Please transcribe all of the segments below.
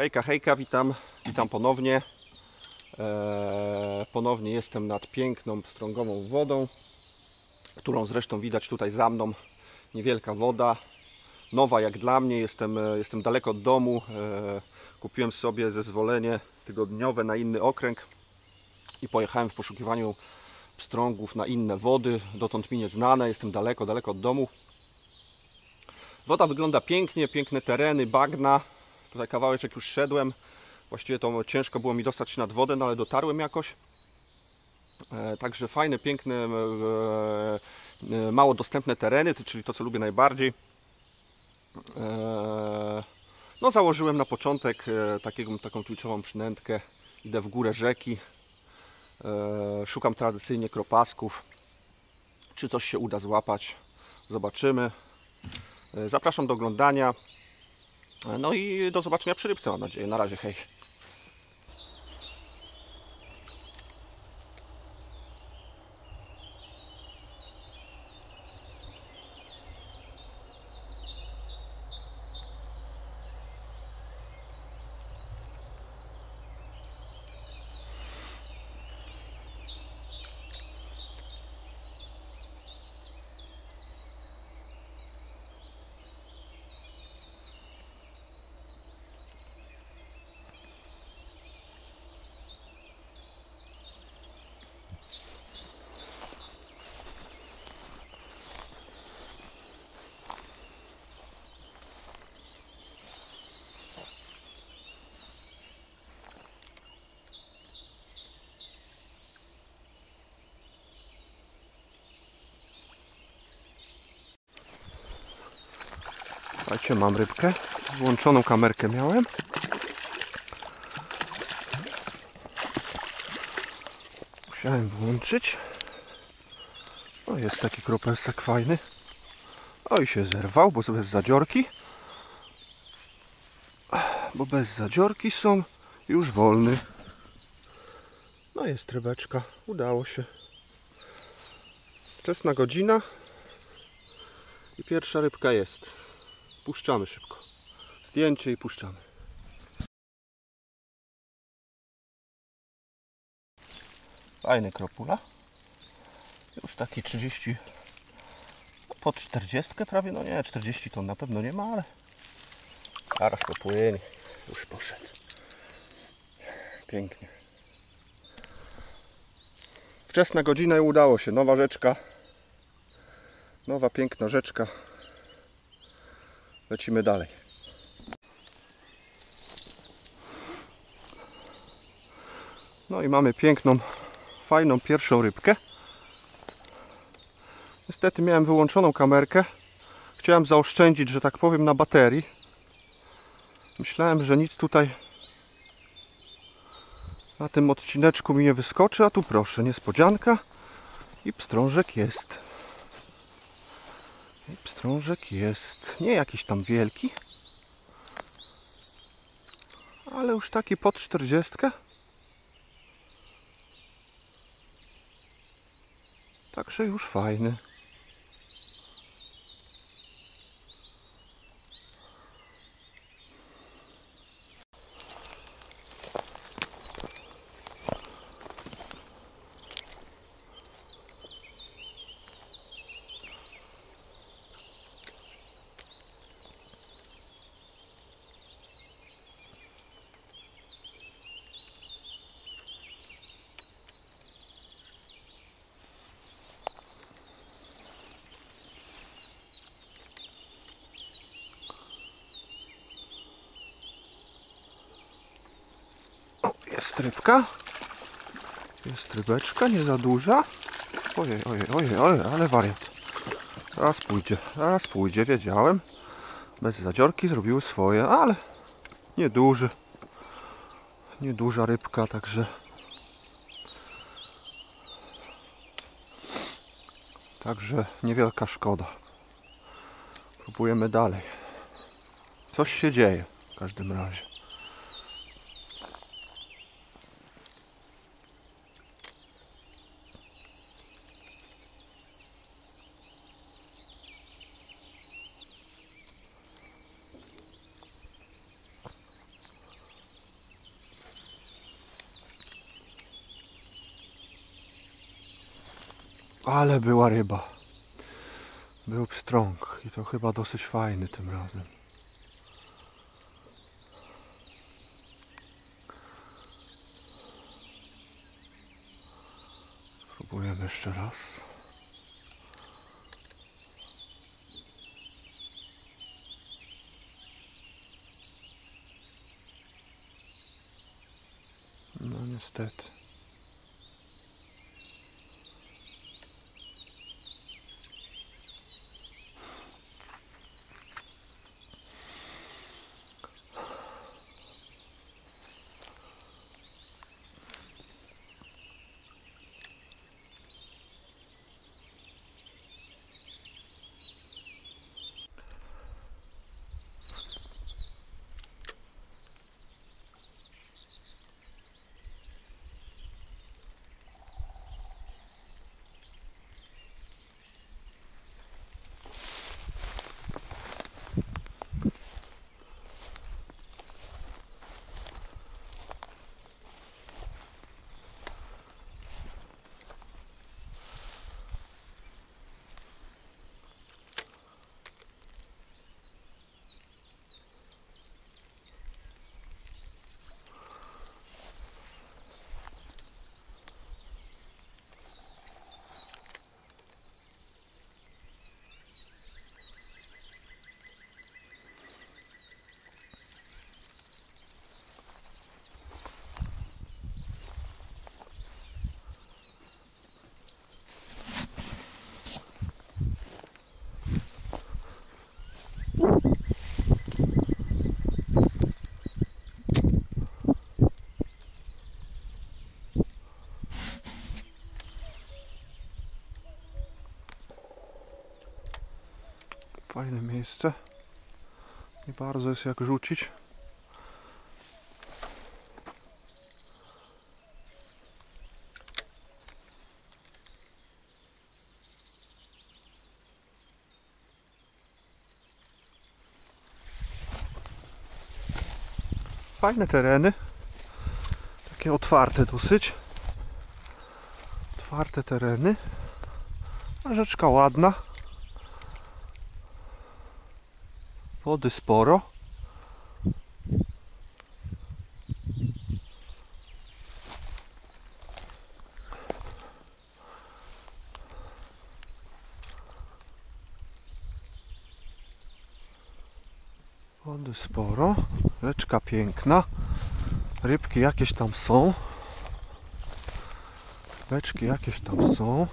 Hejka, hejka, witam ponownie. Ponownie jestem nad piękną, strągową wodą, którą zresztą widać tutaj za mną. Niewielka woda, nowa jak dla mnie, jestem daleko od domu. Kupiłem sobie zezwolenie tygodniowe na inny okręg i pojechałem w poszukiwaniu pstrągów na inne wody, dotąd mi nieznane, jestem daleko od domu. Woda wygląda pięknie, piękne tereny, bagna. Tutaj kawałeczek już szedłem. Właściwie to ciężko było mi dostać się nad wodę, no ale dotarłem jakoś. Także fajne, piękne, mało dostępne tereny, czyli to co lubię najbardziej. No założyłem na początek taką twitchową przynętkę. Idę w górę rzeki. Szukam tradycyjnie kropasków. Czy coś się uda złapać? Zobaczymy. Zapraszam do oglądania. No i do zobaczenia przy rybce, mam nadzieję. Na razie, hej. Słuchajcie, mam rybkę. Włączoną kamerkę miałem. Musiałem włączyć. O, jest taki kropelsek fajny. O, i się zerwał, bo bez zadziorki. Bo bez zadziorki są już wolny. No jest rybeczka. Udało się. Wczesna godzina. I pierwsza rybka jest. Puszczamy szybko. Zdjęcie i puszczamy. Fajny kropula. Już taki 30, pod 40 prawie, no nie, 40 to na pewno nie ma, ale zaraz to płynie. Już poszedł. Pięknie. Wczesna godzina i udało się. Nowa rzeczka. Nowa piękna rzeczka. Lecimy dalej. No i mamy piękną, fajną pierwszą rybkę. Niestety miałem wyłączoną kamerkę. Chciałem zaoszczędzić, że tak powiem, na baterii. Myślałem, że nic tutaj na tym odcineczku mi nie wyskoczy, a tu proszę, niespodzianka. I pstrążek jest. I pstrążek jest. Nie jakiś tam wielki, ale już taki pod 40. Także już fajny. Jest rybka. Jest rybeczka, nie za duża. Ojej, ale wariat. Zaraz pójdzie, wiedziałem. Bez zadziorki zrobiły swoje, ale nieduży. Nieduża rybka, także niewielka szkoda. Próbujemy dalej. Coś się dzieje w każdym razie. Ale była ryba. Był pstrąg i to chyba dosyć fajny tym razem. Spróbujemy jeszcze raz. No niestety. Fajne miejsce. Nie bardzo jest jak rzucić. Fajne tereny. Takie otwarte dosyć. Otwarte tereny. A rzeczka ładna. Wody sporo. Wody sporo. Rzeczka piękna. Rybki jakieś tam są. Beczki jakieś tam są.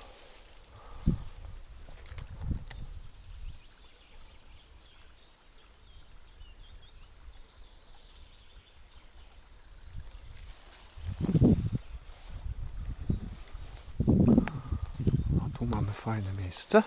No tu mamy fajne miejsce.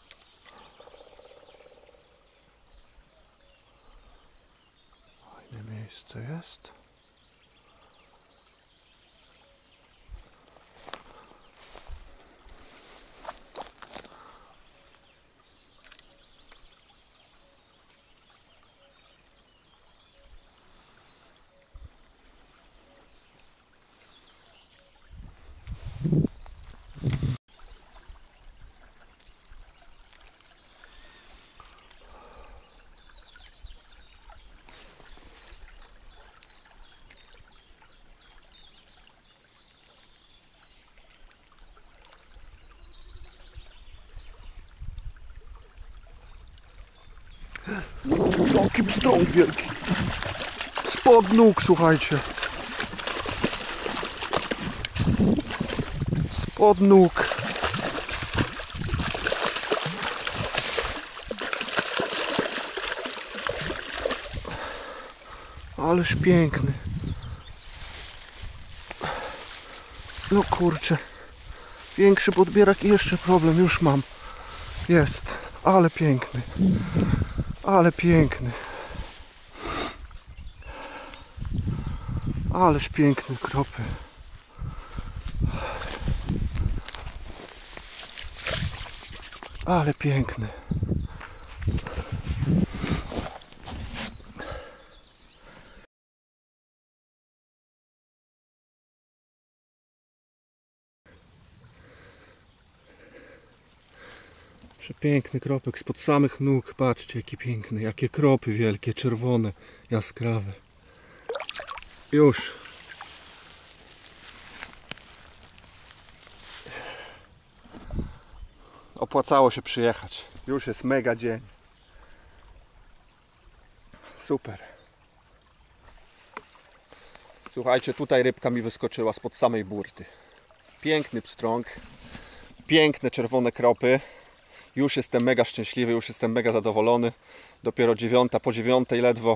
Fajne miejsce jest. Jaki pstrąg wielki. Spod nóg, słuchajcie. Spod nóg. Ależ piękny. No kurczę. Większy podbierak i jeszcze problem już mam. Jest. Ale piękny. Ale piękny. Ależ piękny kropy. Ale piękny. Piękny kropek spod samych nóg. Patrzcie, jaki piękny. Jakie kropy wielkie, czerwone, jaskrawe. Już. Opłacało się przyjechać. Już jest mega dzień. Super. Słuchajcie, tutaj rybka mi wyskoczyła spod samej burty. Piękny pstrąg. Piękne czerwone kropy. Już jestem mega szczęśliwy, już jestem mega zadowolony. Dopiero 9, po 9 ledwo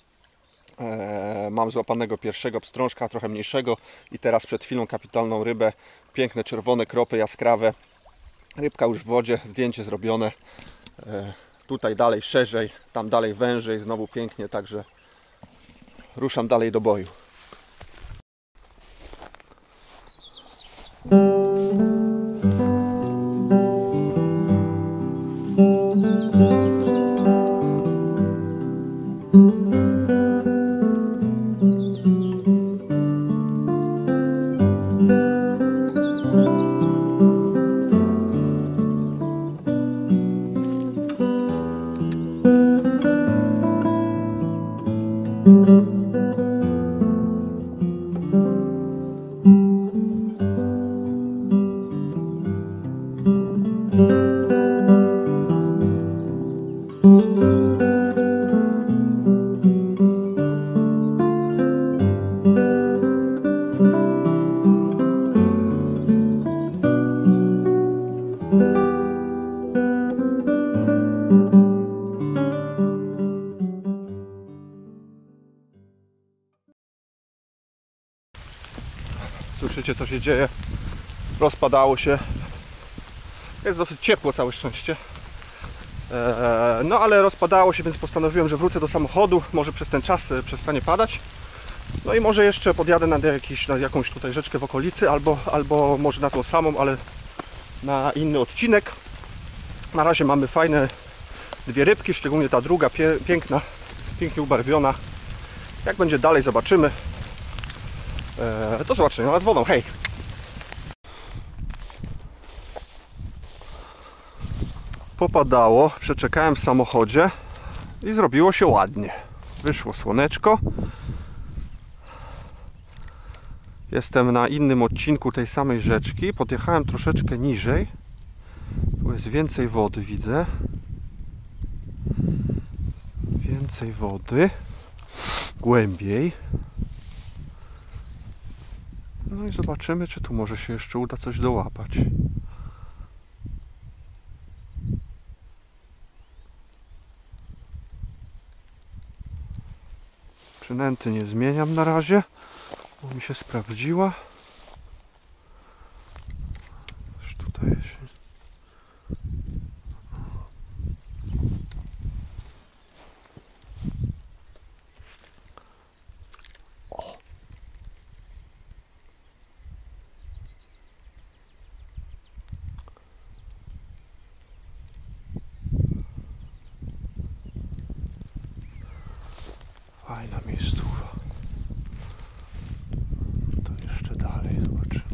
mam złapanego pierwszego pstrążka, trochę mniejszego. I teraz przed chwilą kapitalną rybę. Piękne czerwone kropy, jaskrawe. Rybka już w wodzie, zdjęcie zrobione. Tutaj dalej szerzej, tam dalej wężej, znowu pięknie, także ruszam dalej do boju. Słyszycie, co się dzieje? Rozpadało się. Jest dosyć ciepło, całe szczęście. No ale rozpadało się, więc postanowiłem, że wrócę do samochodu. Może przez ten czas przestanie padać. No i może jeszcze podjadę na jakąś tutaj rzeczkę w okolicy, albo może na tą samą, ale na inny odcinek. Na razie mamy fajne dwie rybki, szczególnie ta druga, piękna, pięknie ubarwiona. Jak będzie dalej, zobaczymy. Do zobaczenia nad wodą, hej! Popadało, przeczekałem w samochodzie i zrobiło się ładnie. Wyszło słoneczko. Jestem na innym odcinku tej samej rzeczki. Podjechałem troszeczkę niżej. Tu jest więcej wody, widzę. Więcej wody. Głębiej. No i zobaczymy, czy tu może się jeszcze uda coś dołapać. Przynęty nie zmieniam na razie, bo mi się sprawdziła. Już tutaj się... O. Fajna miejscówka. To jeszcze dalej zobaczymy.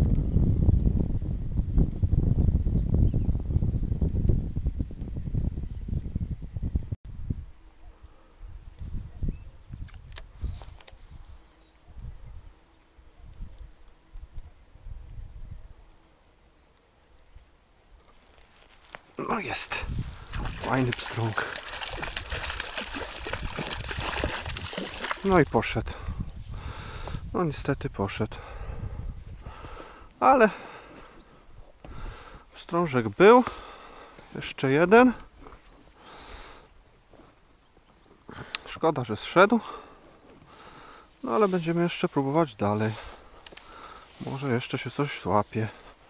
No jest. Fajny pstrąg. No i poszedł. No niestety poszedł. Ale pstrążek był. Jeszcze jeden. Szkoda, że zszedł. No ale będziemy jeszcze próbować dalej. Może jeszcze się coś złapie.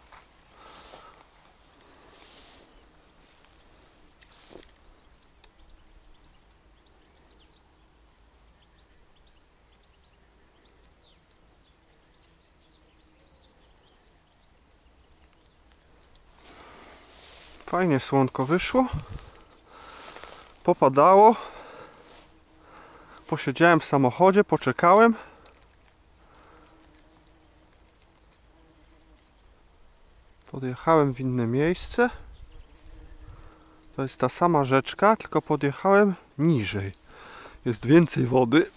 Fajnie słonko wyszło. Popadało. Posiedziałem w samochodzie, poczekałem. Podjechałem w inne miejsce. To jest ta sama rzeczka, tylko podjechałem niżej. Jest więcej wody.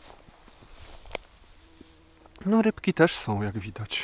No rybki też są, jak widać.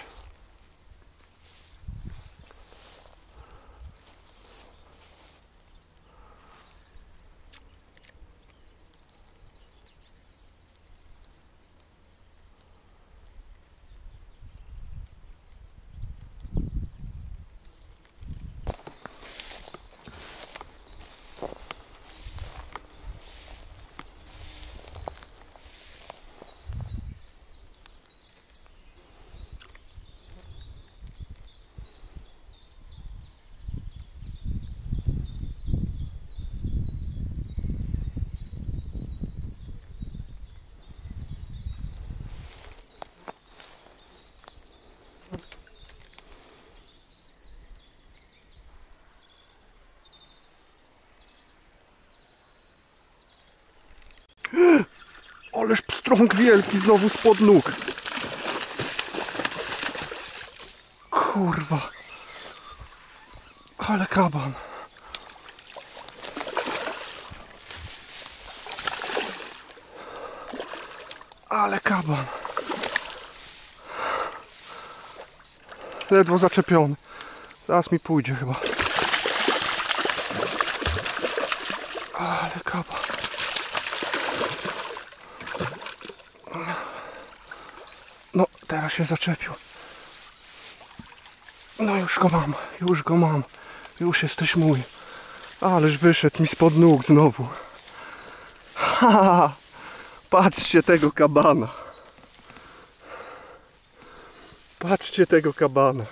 Ależ pstrąg wielki znowu spod nóg. Kurwa. Ale kaban. Ale kaban. Ledwo zaczepiony. Zaraz mi pójdzie chyba. Ale kaban. No, teraz się zaczepił. No już go mam, już go mam. Już jesteś mój. Ależ wyszedł mi spod nóg znowu. Ha! Patrzcie tego kabana. Patrzcie tego kabana.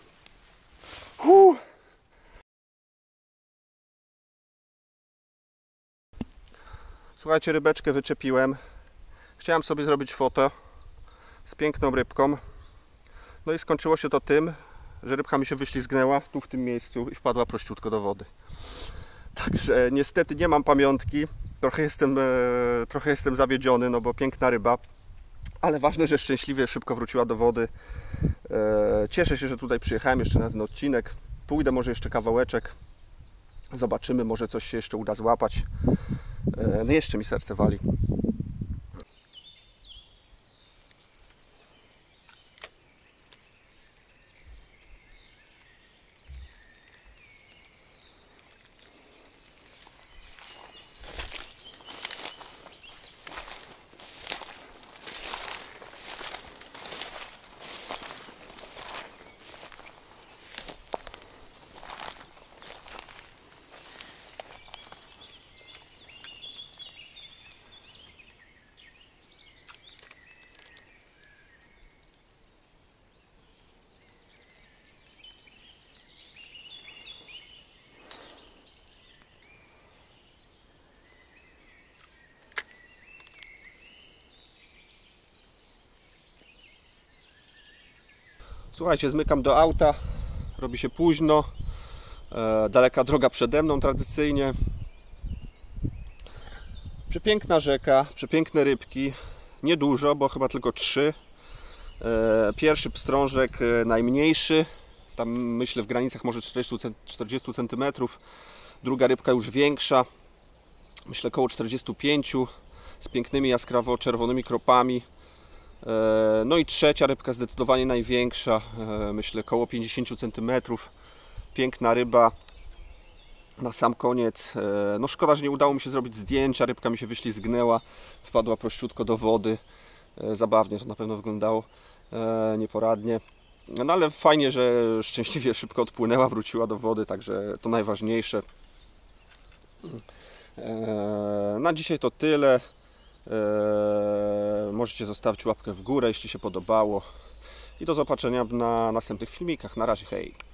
Słuchajcie, rybeczkę wyczepiłem. Chciałem sobie zrobić fotę z piękną rybką. No i skończyło się to tym, że rybka mi się wyślizgnęła tu w tym miejscu i wpadła prościutko do wody. Także niestety nie mam pamiątki. Trochę jestem zawiedziony, no bo piękna ryba. Ale ważne, że szczęśliwie szybko wróciła do wody. Cieszę się, że tutaj przyjechałem jeszcze na ten odcinek. Pójdę może jeszcze kawałeczek. Zobaczymy, może coś się jeszcze uda złapać. No jeszcze mi serce wali. Słuchajcie, zmykam do auta, robi się późno, daleka droga przede mną tradycyjnie. Przepiękna rzeka, przepiękne rybki, niedużo, bo chyba tylko 3. Pierwszy pstrążek najmniejszy, tam myślę w granicach może 40 cm. Druga rybka już większa, myślę około 45, z pięknymi jaskrawo-czerwonymi kropami. No i trzecia rybka zdecydowanie największa, myślę około 50 cm. Piękna ryba. Na sam koniec, no szkoda, że nie udało mi się zrobić zdjęcia, rybka mi się wyślizgnęła, wpadła prościutko do wody. Zabawnie to na pewno wyglądało, nieporadnie. No ale fajnie, że szczęśliwie szybko odpłynęła, wróciła do wody, także to najważniejsze. Na dzisiaj to tyle. Możecie zostawić łapkę w górę, jeśli się podobało. I do zobaczenia na następnych filmikach. Na razie, hej!